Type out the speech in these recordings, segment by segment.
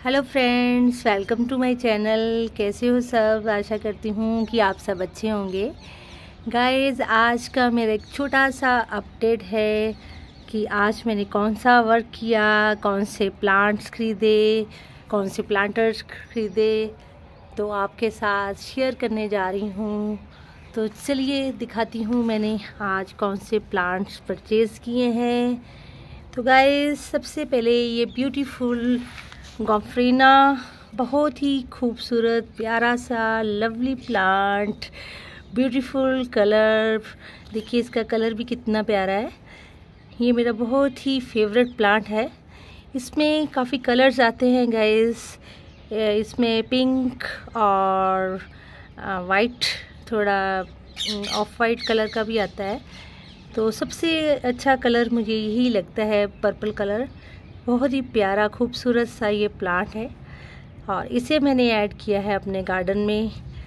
Hello friends, welcome to my channel. कैसे हो सब? आशा करती हूँ कि आप सब अच्छे होंगे। गाइस, आज का मेरा एक छोटा सा अपडेट है कि आज मैंने कौन सा वर्क किया, कौन से प्लांट्स खरीदे, कौन से प्लांटर्स खरीदे, तो आपके साथ शेयर करने जा रही हूँ। तो चलिए दिखाती हूँ मैंने आज कौन से प्लांट्स परचेज़ किए हैं। तो गाइस, सबसे पहले ये ब्यूटीफुल गॉम्फ्रेना, बहुत ही खूबसूरत प्यारा सा लवली प्लांट, ब्यूटीफुल कलर। देखिए इसका कलर भी कितना प्यारा है। ये मेरा बहुत ही फेवरेट प्लांट है। इसमें काफ़ी कलर्स आते हैं गाइस। इसमें पिंक और वाइट, थोड़ा ऑफ वाइट कलर का भी आता है। तो सबसे अच्छा कलर मुझे यही लगता है, पर्पल कलर। बहुत ही प्यारा खूबसूरत सा ये प्लांट है और इसे मैंने ऐड किया है अपने गार्डन में।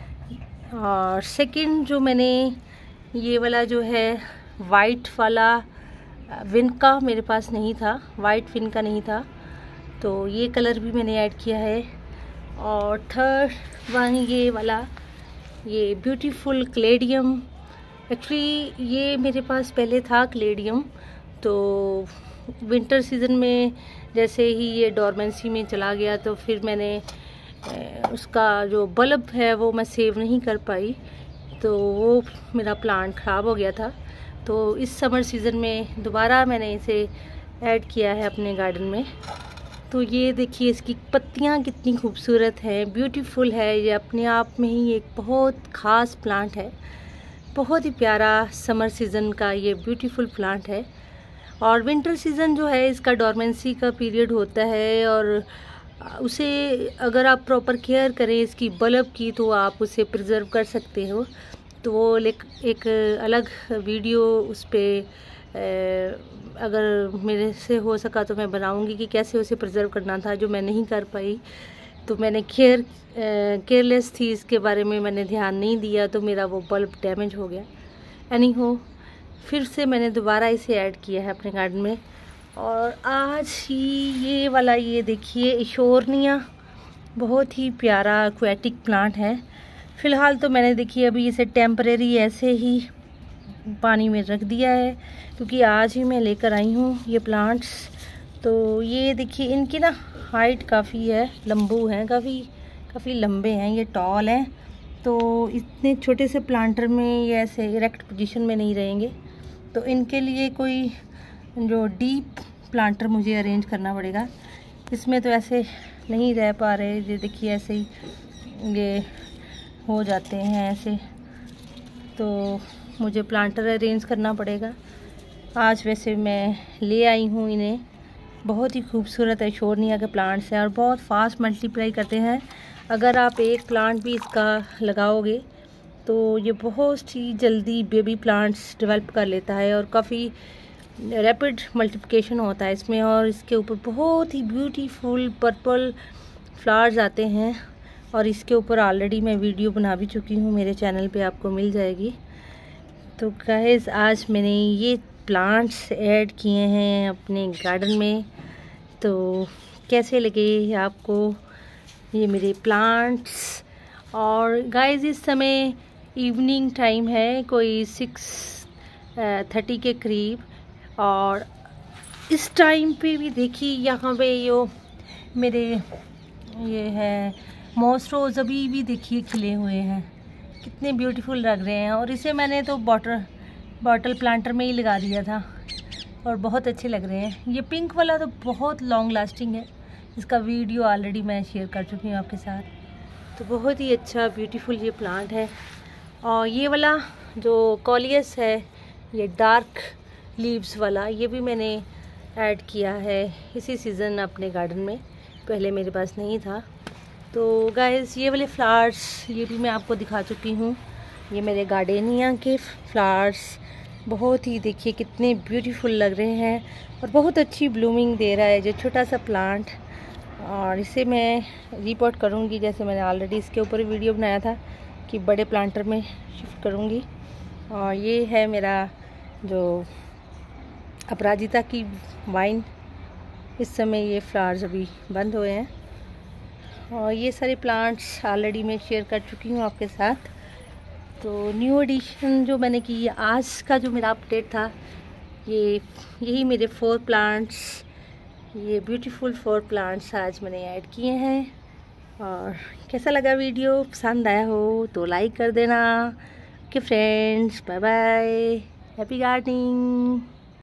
और सेकंड जो मैंने ये वाला जो है वाइट वाला विनका मेरे पास नहीं था, वाइट विनका नहीं था, तो ये कलर भी मैंने ऐड किया है। और थर्ड वन ये वाला, ये ब्यूटीफुल क्लेडियम। एक्चुअली ये मेरे पास पहले था क्लेडियम, तो विंटर सीज़न में जैसे ही ये डोरमेंसी में चला गया तो फिर मैंने उसका जो बल्ब है वो मैं सेव नहीं कर पाई, तो वो मेरा प्लांट ख़राब हो गया था। तो इस समर सीज़न में दोबारा मैंने इसे ऐड किया है अपने गार्डन में। तो ये देखिए इसकी पत्तियाँ कितनी खूबसूरत हैं, ब्यूटीफुल है। ये अपने आप में ही एक बहुत ख़ास प्लांट है। बहुत ही प्यारा समर सीज़न का ये ब्यूटीफुल प्लांट है। और विंटर सीज़न जो है इसका डोरमेंसी का पीरियड होता है, और उसे अगर आप प्रॉपर केयर करें इसकी बल्ब की तो आप उसे प्रिजर्व कर सकते हो। तो वो एक अलग वीडियो उस पर अगर मेरे से हो सका तो मैं बनाऊंगी कि कैसे उसे प्रिजर्व करना था, जो मैं नहीं कर पाई। तो मैंने केयरलेस थी, इसके बारे में मैंने ध्यान नहीं दिया, तो मेरा वो बल्ब डैमेज हो गया। एनी हो, फिर से मैंने दोबारा इसे ऐड किया है अपने गार्डन में। और आज ही ये वाला, ये देखिए इशोरनिया, बहुत ही प्यारा एक्वेटिक प्लांट है। फ़िलहाल तो मैंने देखिए अभी इसे टेम्परेरी ऐसे ही पानी में रख दिया है, क्योंकि आज ही मैं लेकर आई हूँ ये प्लांट्स। तो ये देखिए इनकी ना हाइट काफ़ी है, लंबू हैं, काफ़ी लंबे हैं, ये टॉल हैं। तो इतने छोटे से प्लांटर में ये ऐसे इरेक्ट पोजीशन में नहीं रहेंगे, तो इनके लिए कोई जो डीप प्लांटर मुझे अरेंज करना पड़ेगा। इसमें तो ऐसे नहीं रह पा रहे, ये देखिए ऐसे ही ये हो जाते हैं ऐसे, तो मुझे प्लांटर अरेंज करना पड़ेगा। आज वैसे मैं ले आई हूँ इन्हें। बहुत ही खूबसूरत है, इशोरनिया के प्लांट्स हैं और बहुत फास्ट मल्टीप्लाई करते हैं। अगर आप एक प्लांट भी इसका लगाओगे तो ये बहुत ही जल्दी बेबी प्लांट्स डेवलप कर लेता है और काफ़ी रैपिड मल्टीप्लिकेशन होता है इसमें। और इसके ऊपर बहुत ही ब्यूटीफुल पर्पल फ्लावर्स आते हैं, और इसके ऊपर ऑलरेडी मैं वीडियो बना भी चुकी हूँ, मेरे चैनल पे आपको मिल जाएगी। तो गाइस, आज मैंने ये प्लांट्स ऐड किए हैं अपने गार्डन में। तो कैसे लगे आपको ये मेरे प्लांट्स? और गाइस, इस समय इवनिंग टाइम है, कोई 6:30 के करीब, और इस टाइम पे भी देखिए यहाँ पे यो मेरे ये है मॉस रोज़ अभी भी देखिए खिले हुए हैं, कितने ब्यूटीफुल लग रहे हैं। और इसे मैंने तो बॉटल प्लांटर में ही लगा दिया था और बहुत अच्छे लग रहे हैं। ये पिंक वाला तो बहुत लॉन्ग लास्टिंग है, इसका वीडियो ऑलरेडी मैं शेयर कर चुकी हूँ आपके साथ। तो बहुत ही अच्छा ब्यूटीफुल ये प्लांट है। और ये वाला जो कॉलियस है, ये डार्क लीव्स वाला, ये भी मैंने ऐड किया है इसी सीज़न अपने गार्डन में, पहले मेरे पास नहीं था। तो गाइस, ये वाले फ्लावर्स ये भी मैं आपको दिखा चुकी हूँ। ये मेरे गार्डेनिया के फ्लावर्स बहुत ही देखिए कितने ब्यूटीफुल लग रहे हैं और बहुत अच्छी ब्लूमिंग दे रहा है जो छोटा सा प्लांट। और इसे मैं रिपोर्ट करूँगी, जैसे मैंने ऑलरेडी इसके ऊपर वीडियो बनाया था कि बड़े प्लांटर में शिफ्ट करूँगी। और ये है मेरा जो अपराजिता की वाइन, इस समय ये फ्लावर्स अभी बंद हुए हैं, और ये सारे प्लांट्स ऑलरेडी मैं शेयर कर चुकी हूँ आपके साथ। तो न्यू एडिशन जो मैंने की, आज का जो मेरा अपडेट था, यही मेरे 4 प्लांट्स, ये ब्यूटीफुल 4 प्लांट्स आज मैंने ऐड किए हैं। और कैसा लगा वीडियो, पसंद आया हो तो लाइक कर देना। Okay friends, bye bye, happy gardening.